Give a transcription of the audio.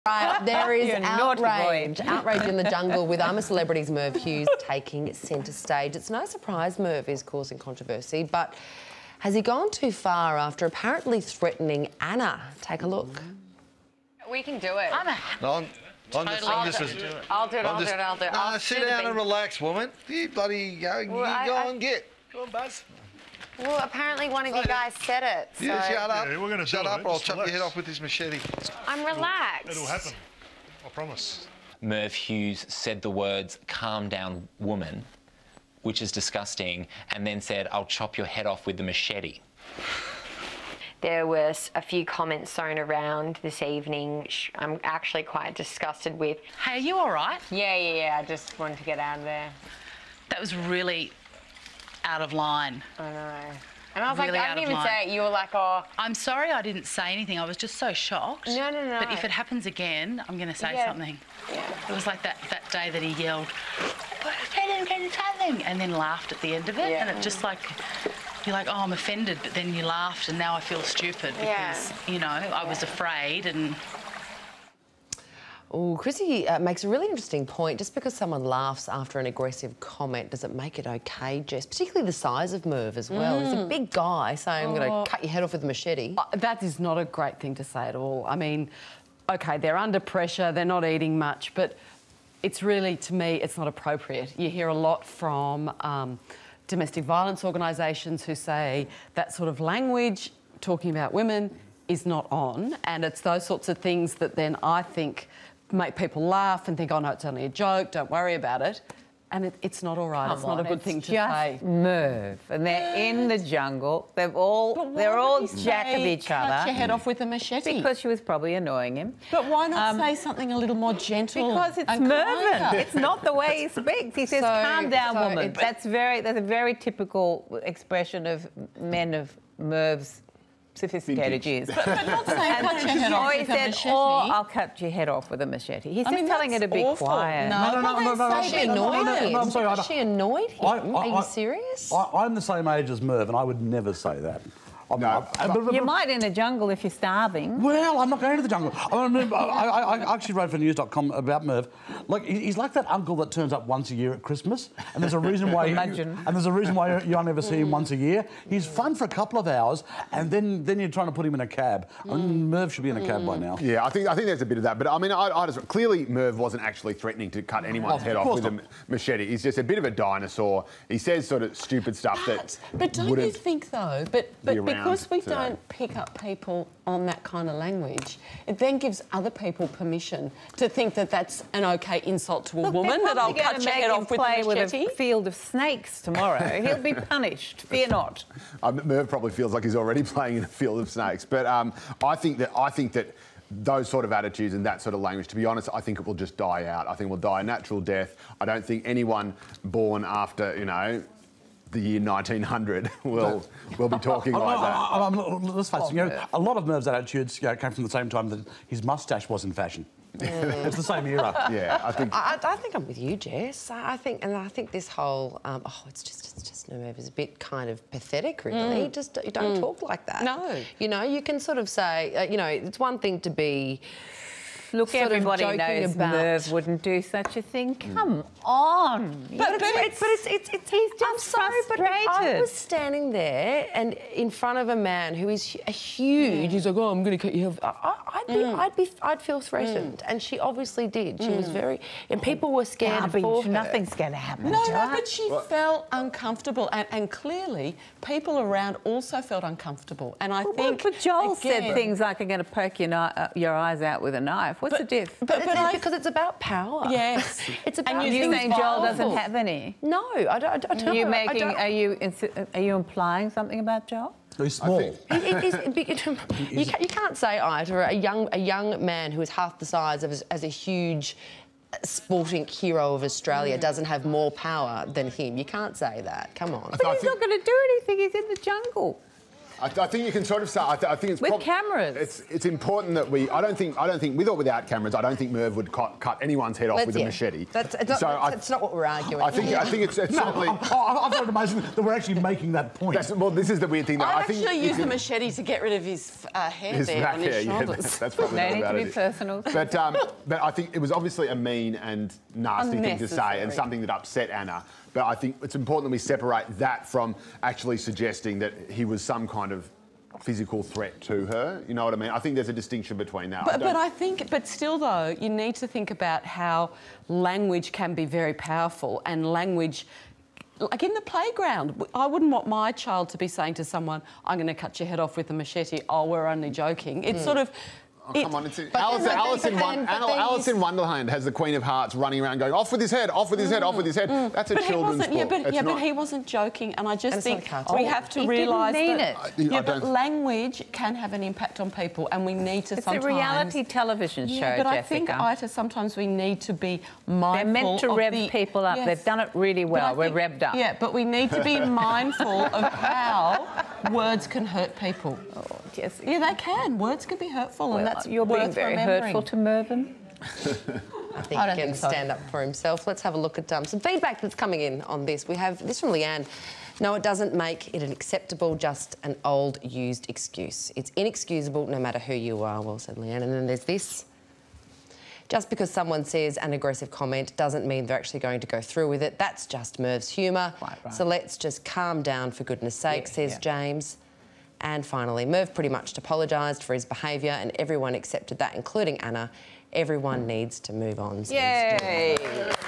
Right, there is outrage in the jungle with I'm A Celebrity's Merv Hughes taking centre stage. It's no surprise Merv is causing controversy, but has he gone too far after apparently threatening Anna? Take a look. We can do it. I'll do it. Sit down and relax, woman. You bloody go and get. Go on, Buzz. Well, apparently one of you guys said it. So. Yeah, shut up. Yeah, we're going to shut up, or I'll chop your relax. head off with this machete. I'm relaxed. It'll happen. I promise. Merv Hughes said the words, "Calm down, woman," which is disgusting, and then said, "I'll chop your head off with the machete." There was a few comments thrown around this evening I'm actually quite disgusted with. Hey, are you all right? Yeah. I just wanted to get out of there. That was really out of line. I know. And I was Really like, I didn't even say it. You were like, oh. I'm sorry I didn't say anything. I was just so shocked. No. But if it happens again, I'm going to say something. Yeah. It was like that day that he yelled, get him, and then laughed at the end of it. Yeah. And it just like, you're like, oh, I'm offended, but then you laughed and now I feel stupid because, you know, I was afraid and... Oh, Chrissy makes a really interesting point. Just because someone laughs after an aggressive comment, does it make it okay, Jess? Particularly the size of Merv as well. He's a big guy saying, I'm going to cut your head off with a machete. That is not a great thing to say at all. I mean, OK, they're under pressure, they're not eating much, but it's really, to me, it's not appropriate. You hear a lot from domestic violence organisations who say that sort of language, talking about women, is not on, and it's those sorts of things that then I think make people laugh and think, oh, no, it's only a joke, don't worry about it. And it's not all right. It's not a good thing to say. Merv, and they're in the jungle. They're all jack of each other. Cut your head off with a machete. Because she was probably annoying him. But why not say something a little more gentle? Because it's and Mervyn. kinder? It's not the way he speaks. He says, "Calm down, woman." That's a very typical expression of men of Merv's sophisticated years. But not saying cut your head off He with a said, machete. I'll cut your head off with a machete. He's just telling her to be quiet. No. She annoyed him. I'm sorry, She annoyed him. Are you serious? I'm the same age as Merv, and I would never say that. You might in a jungle if you're starving. Well, I'm not going to the jungle. I actually wrote for news.com about Merv. Like, he's like that uncle that turns up once a year at Christmas, and there's a reason why. You only ever see him once a year. He's fun for a couple of hours, and then you're trying to put him in a cab. I mean, Merv should be in a cab by now. Yeah, I think there's a bit of that. But I mean, I just clearly Merv wasn't actually threatening to cut anyone's head off with a machete. He's just a bit of a dinosaur. He says sort of stupid stuff But don't you think though? But because we today. don't pick up people on that kind of language, it then gives other people permission to think that that's an OK insult to a woman, that I'll cut your head off with a machete. With a field of snakes tomorrow. He'll be punished. Fear not. Merv probably feels like he's already playing in a field of snakes. But I think that those sort of attitudes and that sort of language, to be honest, I think it will just die out. I think it will die a natural death. I don't think anyone born after, you know, the year 1900 will be talking like that. Let's face it, a lot of Merv's attitudes came from the same time that his moustache was in fashion. It's the same era. Yeah, I think I'm with you, Jess. I think this whole it's just Merv is a bit kind of pathetic, really. Just you don't talk like that. No. You know, you can sort of say, you know, it's one thing to be. Look, everybody knows Merv wouldn't do such a thing. Come on. But he's just frustrated. I was standing there and in front of a man who is huge. He's like, oh, I'm going to cut you off. I'd feel threatened, and she obviously did. She was very, and people were scared for her. Nothing's going to happen. No, but she felt uncomfortable, and clearly people around also felt uncomfortable. And I think, but Joel said things like, "I'm going to poke your eyes out with a knife." What's the diff? But because it's about power. Yes. It's about. And you're saying Joel doesn't have any? No, I don't. Are you implying something about Joel? He's small. You can't say either. A young man who is half the size of as a huge sporting hero of Australia doesn't have more power than him. You can't say that. Come on. But he's not going to do anything. He's in the jungle. I think you can sort of start. I think it's with cameras. It's important that we. I don't think with or without cameras. I don't think Merv would cut anyone's head off with a machete. That's not what we're arguing. I think it's certainly. I find it amazing that we're actually making that point. Well, this is the weird thing. That I'd I think actually use the machete to get rid of his hair there on his shoulders. That's probably no not need about to be it. personal. But I think it was obviously a mean and nasty thing to say, and something that upset Anna. But I think it's important that we separate that from actually suggesting that he was some kind of physical threat to her. You know what I mean? I think there's a distinction between that. But still though, you need to think about how language can be very powerful, and language, like in the playground, I wouldn't want my child to be saying to someone, I'm going to cut your head off with a machete. Oh, we're only joking. It's sort of... Oh, come on, Alice in Wonderland has the Queen of Hearts running around going, off with his head, off with his head, off with his head. That's a children's book. But he wasn't joking, and I just think we have to realise that but language can have an impact on people, and we need to sometimes... It's a reality television show, but Jessica. I think, Ita, sometimes we need to be mindful. They're meant to rev people up. Yes. They've done it really well. We're revved up. Yeah, but we need to be mindful of how words can hurt people. Oh, yes. Yeah, they can. Words can be hurtful, and that's you're being very hurtful to Mervyn. I think he can stand up for himself. Let's have a look at some feedback that's coming in on this. We have this from Leanne. No, it doesn't make it an acceptable, just an old, used excuse. It's inexcusable no matter who you are, well said Leanne. And then there's this. Just because someone says an aggressive comment doesn't mean they're actually going to go through with it. That's just Merv's humour. Right. So let's just calm down for goodness sake, says James. And finally, Merv pretty much apologised for his behaviour and everyone accepted that, including Anna. Everyone needs to move on. Yay!